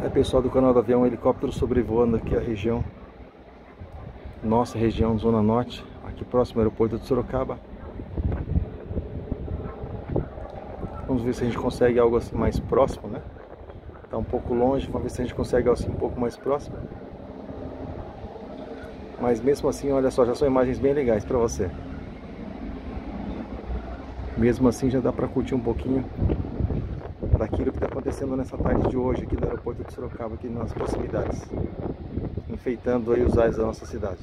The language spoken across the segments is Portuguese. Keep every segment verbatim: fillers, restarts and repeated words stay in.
É, pessoal do canal do Avião, um helicóptero sobrevoando aqui a região, nossa região, Zona Norte, aqui próximo ao aeroporto de Sorocaba. Vamos ver se a gente consegue algo assim mais próximo, né? Tá um pouco longe, vamos ver se a gente consegue algo assim um pouco mais próximo. Mas mesmo assim, olha só, já são imagens bem legais para você. Mesmo assim já dá para curtir um pouquinho daquilo que está acontecendo nessa tarde de hoje aqui no aeroporto de Sorocaba, aqui nas proximidades, enfeitando aí os ares da nossa cidade.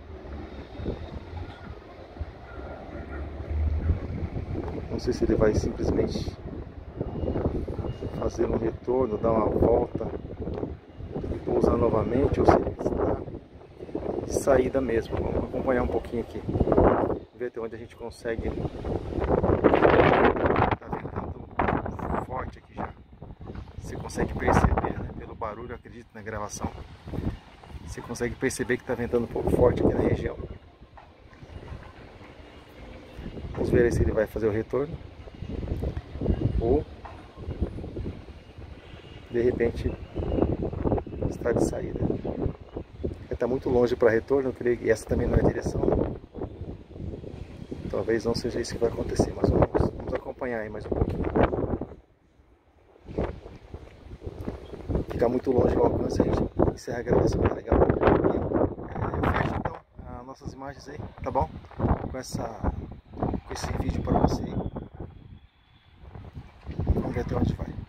Não sei se ele vai simplesmente fazer um retorno, dar uma volta e pousar novamente, ou se ele está de saída mesmo. Vamos acompanhar um pouquinho aqui, ver até onde a gente consegue. Está ventando forte aqui já. Você consegue perceber, né? Pelo barulho, eu acredito, na gravação. Você consegue perceber que está ventando um pouco forte aqui na região. Vamos ver aí se ele vai fazer o retorno ou de repente está de saída. Ele está muito longe para retorno, eu creio que essa também não é a direção. Talvez não seja isso que vai acontecer, mas vamos, vamos acompanhar aí mais um pouquinho. Ficar muito longe do alcance, a gente encerra a gravação, tá legal? E, é, fecha então as nossas imagens aí, tá bom? Com, essa, com esse vídeo para você. Vamos ver até onde vai.